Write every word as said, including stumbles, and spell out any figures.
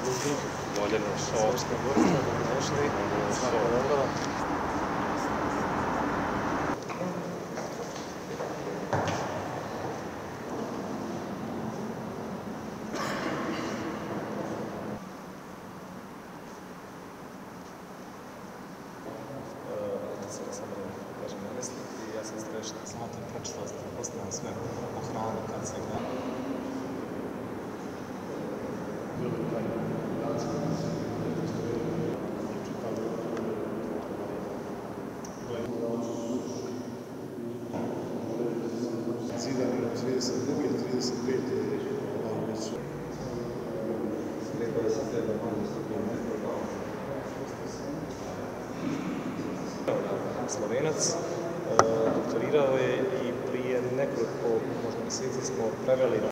Voljeno šok. Srpska Gorica, dobrodošli. Svako dobro. Ja sam strešna, samo to pročitala ste, postavljam sve o hranu, kad se gleda. Zidan je trideset druge, trideset pete Lagović. Rekao je se treba manje sto Slovenac, doktorirao je i prije nekoliko možda mjeseci smo preveli